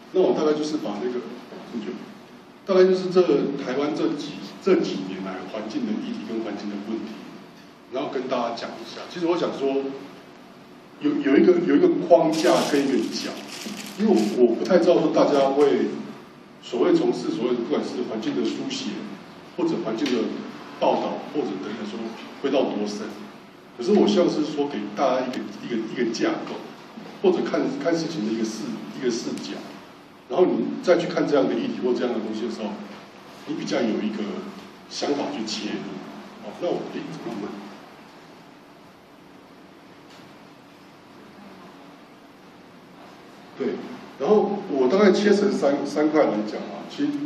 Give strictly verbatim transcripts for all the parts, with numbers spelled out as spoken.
那我大概就是把那个很久，大概就是这台湾这几这几年来环境的议题跟环境的问题，然后跟大家讲一下。其实我想说，有有一个有一个框架跟一个讲，因为我我不太知道说大家会所谓从事所谓的不管是环境的书写，或者环境的报道，或者等等说会到多深。可是我希望是说给大家一个一个一个架构，或者看看事情的一个视一个视角，然后你再去看这样的议题或这样的东西的时候，你比较有一个想法去切入。好，那我诶怎么问？对，然后我大概切成三三块来讲啊，其实。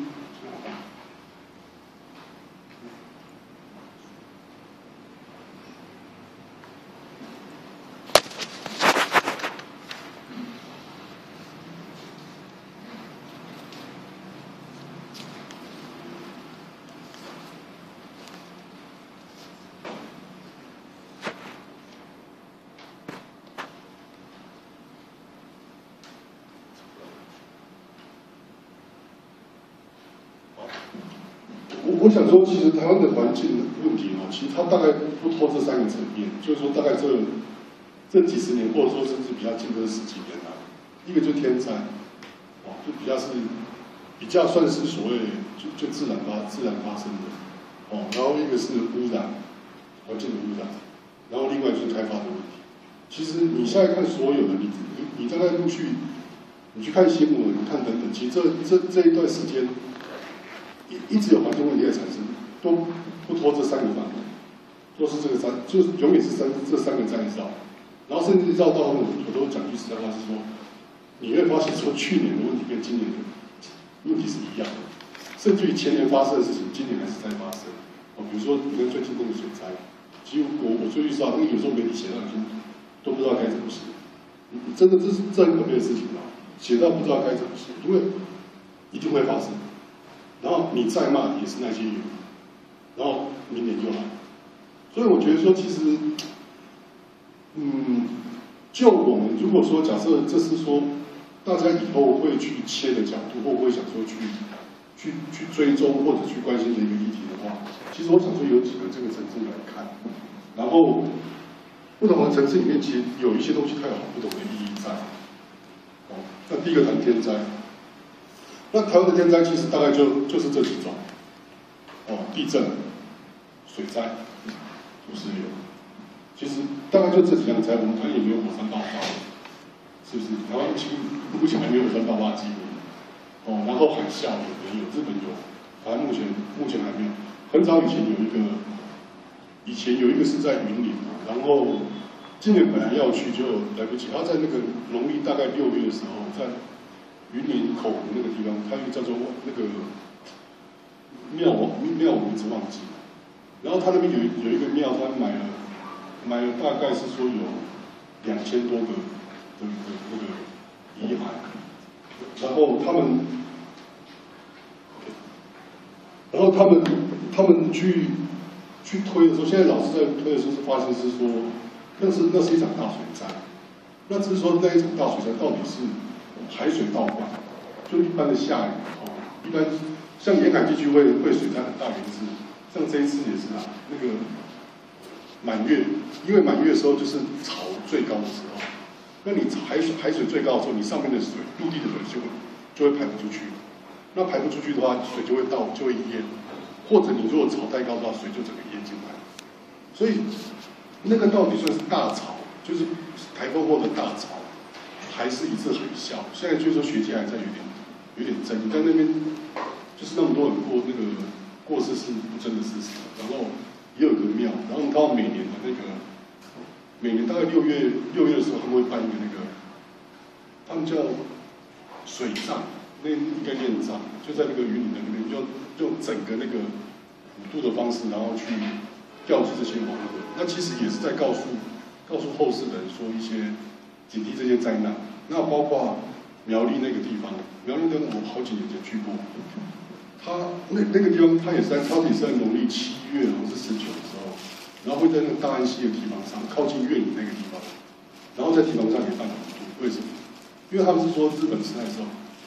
我想说，其实台湾的环境问题哦，其实它大概不脱这三个层面，就是说大概这这几十年，或者说甚至比较近这十几年来，一个就是天灾，哦，就比较是比较算是所谓就就自然发自然发生的，哦，然后一个是污染，环境的污染，然后另外就是开发的问题。其实你现在看所有的，你你你大概陆续，你去看新闻，你看等等，其实这这这一段时间。一直有环境问题的产生，都不脱这三个范围，都是这个三，就是永远是三这三个在绕，然后甚至绕到后面，我都讲句实在话是说，你会发现说去年的问题跟今年的问题是一样的，甚至于前年发生的事情，今年还是在发生。哦，比如说你看最近那个水灾，其实我我最近知道，那个有时候媒体写到已经都不知道该怎么写，真的这是这很可悲的事情啊，写到不知道该怎么写，因为一定会发生。然后你再骂也是那些人，然后明年就来，所以我觉得说，其实，嗯，就我们如果说假设这是说大家以后会去切的角度，或会想说去去去追踪或者去关心的一个议题的话，其实我想说有几个这个层次来看，然后不同的层次里面，其实有一些东西它有不同的意义在。哦，那第一个谈天灾。那台湾的天灾其实大概就就是这几种，哦，地震、水灾、土石流，其实大概就这几样灾。我们台湾也没有火山爆发，是不是？台湾其实目前还没有火山爆发记录，哦，然后海啸有没有？日本有，台湾目前目前还没有。很早以前有一个，以前有一个是在云林，然后今年本来要去就来不及，他在那个农历大概六月的时候在。云林口湖那个地方，它又叫做那个庙王庙名字忘记了。然后它那边有有一个庙，它买了买了大概是说有两千多个的的那个遗骸，然后他们，然后他们他们去去推的时候，现在老师在推的时候是发现是说，那是那是一场大水灾，那只是说那一场大水灾到底是。海水倒灌，就一般的下雨哦，一般像沿海地区会会水灾很大，原因是像这一次也是啊，那个满月，因为满月的时候就是潮最高的时候，那你海水海水最高的时候，你上面的水陆地的水就会就会排不出去，那排不出去的话，水就会倒就会淹，或者你如果潮太高的话，水就整个淹进来，所以那个到底算是大潮，就是台风后的大潮。还是一次海啸，现在据说学界还在有点有点争议，但那边就是那么多人过那个过世是不争的事实，然后也有个庙，然后到每年的那个每年大概六月六月的时候，他们会办一个那个，他们叫水葬，那应该念葬，就在那个云林的那边，就用整个那个普渡的方式，然后去吊祭这些亡魂。那其实也是在告诉告诉后世的人说一些。警惕这些灾难，那包括苗栗那个地方，苗栗那个我好几年前去过，它那那个地方，它也是在，它也是在农历七月，好像是十九的时候，然后会在那个大安溪的堤防上，靠近苑里那个地方，然后在堤防上也办普渡，为什么？因为他们是说日本时代的时候，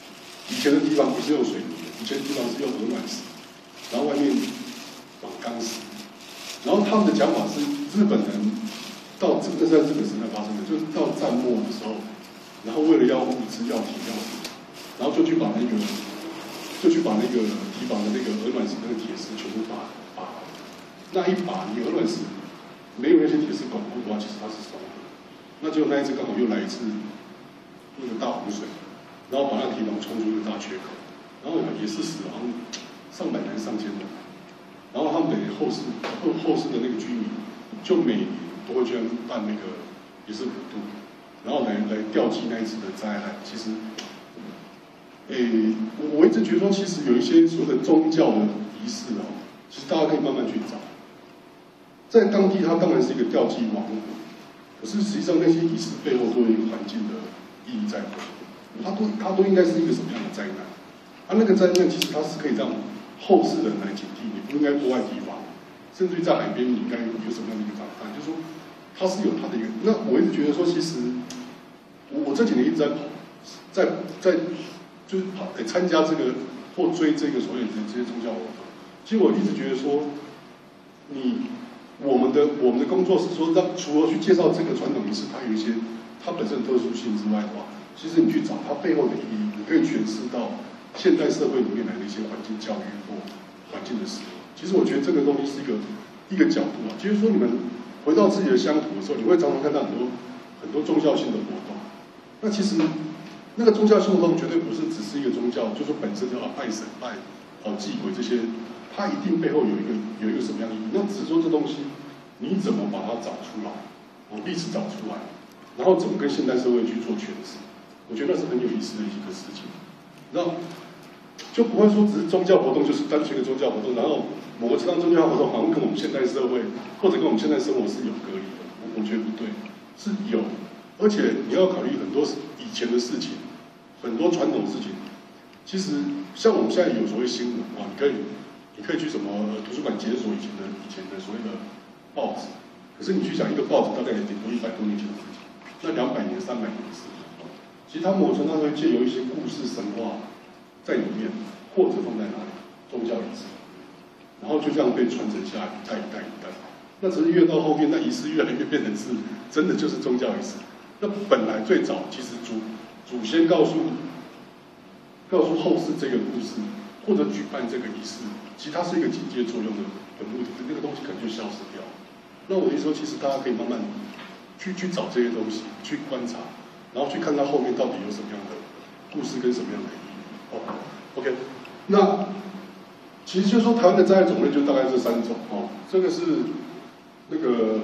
以前的堤防不是用水泥的，以前堤防是用鹅卵石，然后外面绑钢丝。然后他们的讲法是，日本人到这个在日本时代发生的，就是到战末的时候，然后为了要物资、要铁、要什么，然后就去把那个，就去把那个堤防的那个鹅卵石那个铁丝全部拔拔。那一把你鹅卵石没有那些铁丝巩固的话，其实它是松的。那结果那一次刚好又来一次那个大洪水，然后把那堤防冲出一个大缺口，然后也是死了好像上百人、上千人。然后他们等于后世后后世的那个居民，就每年都会去办那个也是普渡，然后来来吊祭那一次的灾害。其实，诶，我我一直觉得说，其实有一些所谓的宗教的仪式哦，其实大家可以慢慢去找。在当地，它当然是一个吊祭王国，可是实际上那些仪式背后都有一个环境的意义在里面，它都它都应该是一个什么样的灾难？啊，那个灾难其实它是可以让后世人来警惕，你不应该破坏堤防，甚至于在海边你应该有什么样的一个防范？就是说，它是有它的一个。那我一直觉得说，其实我我这几年一直在跑，在在就是跑诶参加这个或追这个所谓的这些宗教活动。其实我一直觉得说，你我们的我们的工作是说，让除了去介绍这个传统仪式，它有一些它本身的特殊性之外的话，其实你去找它背后的意义，你可以诠释到现代社会里面来的一些环境教育或环境的使用。其实我觉得这个东西是一个一个角度啊，就是说你们回到自己的乡土的时候，你会常常看到很多很多宗教性的活动。那其实那个宗教性活动绝对不是只是一个宗教，就是本身就要拜神拜哦祭鬼这些，它一定背后有一个有一个什么样的意义？那只是说这东西你怎么把它找出来，哦历史找出来，然后怎么跟现代社会去做诠释？我觉得那是很有意思的一个事情。那就不会说只是宗教活动就是单纯的宗教活动，然后某个这样宗教活动好像跟我们现代社会或者跟我们现代生活是有隔离的，我我觉得不对，是有，而且你要考虑很多以前的事情，很多传统的事情，其实像我们现在有所谓新闻啊，你可以你可以去什么图书馆解锁以前的以前的所谓的报纸，可是你去讲一个报纸大概也顶多一百多年前的事情，那两百年、三百年的事情，其实他某种程度上会借由一些故事神话在里面，或者放在哪里宗教仪式，然后就这样被传承下来，一代一代一代。那只是越到后面，那仪式越来越变成是真的就是宗教仪式。那本来最早其实祖祖先告诉告诉后世这个故事，或者举办这个仪式，其实它是一个警戒作用的的目的，那个东西可能就消失掉了。那我的意思说，其实大家可以慢慢去去找这些东西，去观察，然后去看它后面到底有什么样的故事跟什么样的意义。哦 ，OK， 那其实就说台湾的灾害种类就大概这三种哦，这个是那个。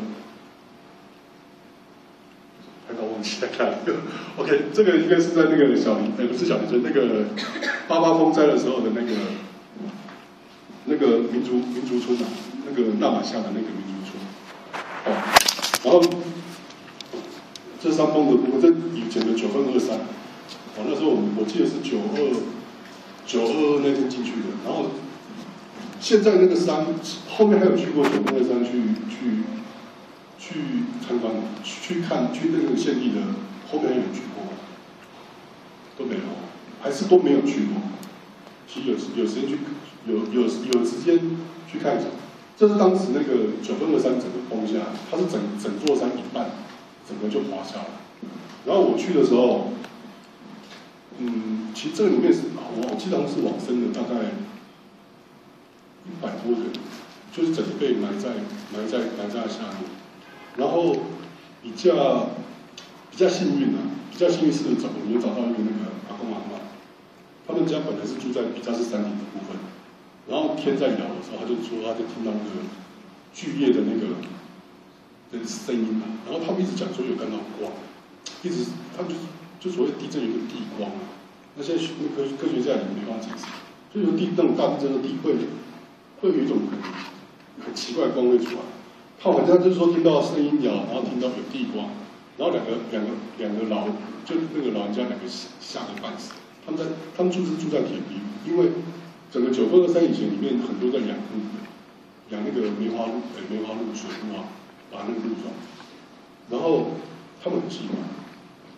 还搞忘记了看，OK， 这个应该是在那个小林，呃，不是小林村，那个八八风灾的时候的那个那个民族民族村啊，那个纳马夏的那个民族村，哦，然后这山崩的部分，这以前的九分二三，哦，那时候我我记得是九二九二二那天进去的，然后现在那个山后面还有去过九分二三去去。去参观，去看，去那个县地的后面有去过，都没有，还是都没有去过。其实有有时间去，有有有时间去看一下。这是当时那个九分二山整个崩下来，它是整整座山一半，整个就滑下来。然后我去的时候，嗯，其实这个里面是我记得好像是往生的，大概一百多人，就是整个被埋在埋在埋在下面。然后比较比较幸运啊，比较幸运是找我们找到一个那个阿公阿嬷，他们家本来是住在比较是山顶的部分，然后天在摇的时候，他就说他就听到那个巨叶的那个那个声音啊，然后他们一直讲说有看到光，一直他们就就所谓地震有个地光啊，那现在科科学家也没办法解释，就有地那种大地震的地会会有一种很很奇怪的光会出来。他好像就是说听到声音摇，然后听到有地光，然后两个两个两个老就那个老人家两个吓得半死。他们在他们住是住在田地，因为整个九分二山以前里面很多在养鹿的，养那个梅花鹿，呃梅花鹿水鹿啊，把那个鹿种。然后他们很奇怪，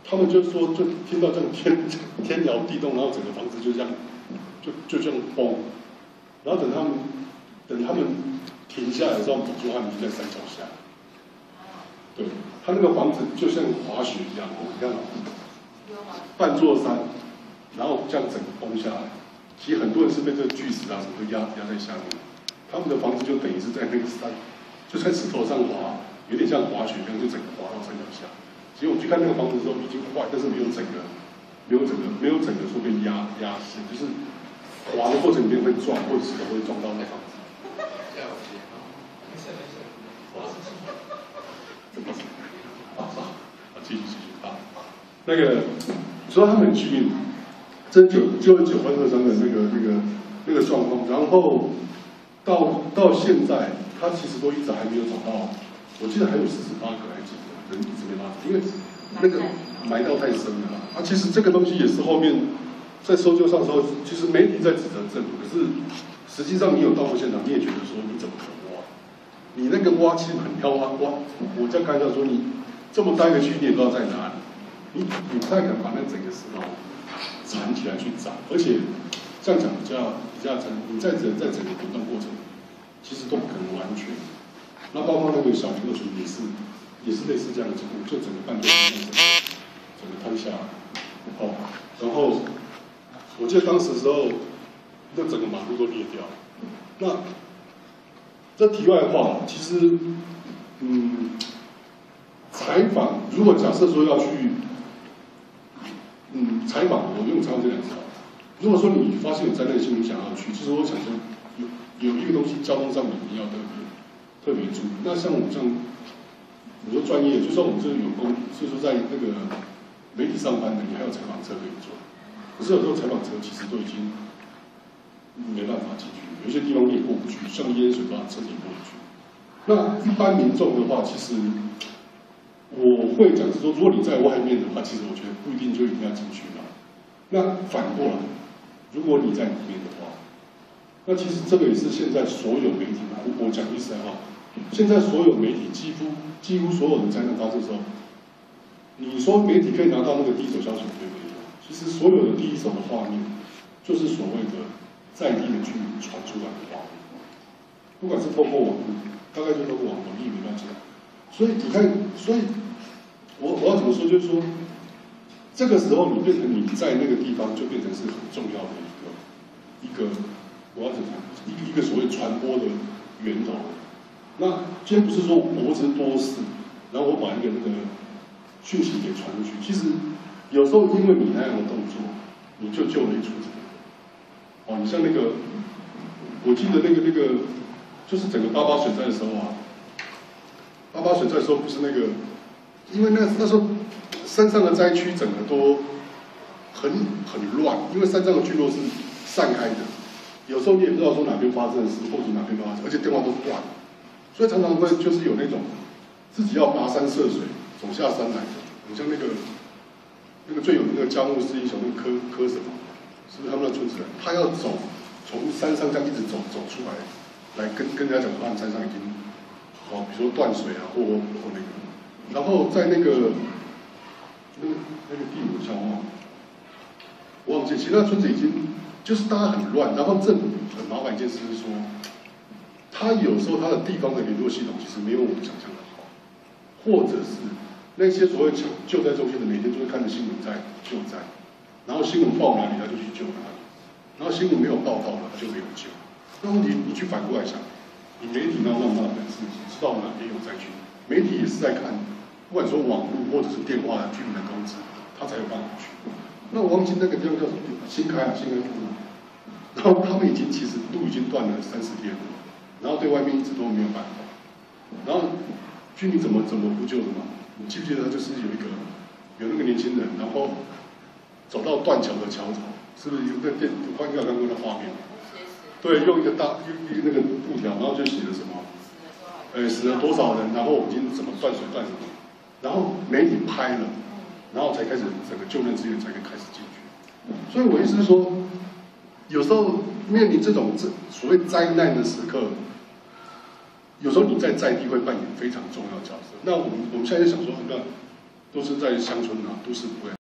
他们就说就听到这样天天摇地动，然后整个房子就这样就就这样崩，然后等他们等他们停下来的时候，走出他们就在山脚下。对，他那个房子就像滑雪一样，你看哦，半座山，然后这样整个崩下来。其实很多人是被这个巨石啊什么都压压在下面，他们的房子就等于是在那个山，就在石头上滑，有点像滑雪一样，就整个滑到山脚下。其实我去看那个房子的时候已经坏，但是没有整个，没有整个，没有整个说被压压死，就是滑的过程里面会撞，或者石头会撞到那房子。啊啊，继续继续啊，那个说他们居民，这九九九欢乐山的那个那个那个状况，然后到到现在，他其实都一直还没有找到，我记得还有四十八个还是几个人一直没办法，因为那个埋到太深了啊。其实这个东西也是后面在搜救上的时候，其实媒体在指责政府，可是实际上你有到过现场，你也觉得说你怎么可能挖？你那个挖其实很挑挖挖，我在开玩笑说你这么大一个区域，你也不知道在哪里，你你不太可能把那整个石头缠起来去找，而且这样讲比较比较成，你在整在整个滚动过程，其实都不可能完全。那包括那个小林二群也是也是类似这样的情况，就整个半边整个整个摊下来，哦，然后我记得当时的时候，那整个马路都裂掉了。那这题外话，其实，嗯，采访如果假设说要去，嗯，采访我用采访这两个字。如果说你发现有灾难性，你想要去，其实我想说有有一个东西，交通上面你要特别特别注意。那像我们这样，你说专业，就算我们这个有工，就是说在那个媒体上班的，你还有采访车可以坐。可是有时候采访车其实都已经没办法进去，有一些地方你也过不去，像淹水的话，车子也过不去。那一般民众的话，其实我会讲是说，如果你在外面的话，其实我觉得不一定就一定要进去了。那反过来，如果你在里面的话，那其实这个也是现在所有媒体，我我讲句实在话，现在所有媒体几乎几乎所有的灾难发生的时候，你说媒体可以拿到那个第一手消息，对不对？其实所有的第一手的画面，就是所谓的在地的居民传出来的画面，不管是透过网络，大概就透过网络，你也没办法。所以你看，所以我我要怎么说，就是说。这个时候，你变成你在那个地方，就变成是很重要的一个一个，我要怎么讲，一个一个所谓传播的源头。那今天不是说我只是多事，然后我把一个那个讯息给传出去。其实有时候因为你那样的动作，你就救了一出子。哦，你像那个，我记得那个那个，就是整个八八水灾的时候啊，八八水灾的时候不是那个，因为那那时候。山上的灾区整个都很很乱，因为山上的聚落是散开的，有时候你也不知道说哪边发生的事，或者哪边发生，而且电话都断，所以常常会就是有那种自己要跋山涉水走下山来的。你像那个那个最有名的江户市英雄那个柯柯什么，是不是他们的村子人？他要走从山上这样一直走走出来，来跟跟人家讲说，他们山上已经哦，比如说断水啊，或或那个，然后在那个。那个那个地我想忘了，我忘记。其实那村子已经就是大家很乱，然后政府很麻烦一件事是说，他有时候他的地方的联络系统其实没有我们想象的好，或者是那些所谓抢救灾中心的每天就是看着新闻在救灾，然后新闻报哪里他就去救哪里，然后新闻没有报道了他就没有救。那问题你去反过来想，你媒体那么大的本事，你知道哪边有灾区，媒体也是在看。不管说网络或者是电话居民的通知，他才有办法去。那我忘记那个地方叫什么地方，新开啊，新开路。然后他们已经其实路已经断了三四天了，然后对外面一直都没有办法。然后居民怎么怎么呼救的嘛？你记不记得就是有一个有那个年轻人，然后走到断桥的桥头，是不是有个电？我应该有看过那画面。对，用一个大一个那个布条，然后就写了什么？呃，死了多少人？然后已经怎么断水断什么？然后媒体拍了，然后才开始整个救援资源才可以开始进去。所以我意思是说，有时候面临这种这所谓灾难的时刻，有时候你在在地会扮演非常重要的角色。那我们我们现在就想说，那都是在乡村啊，都市不会。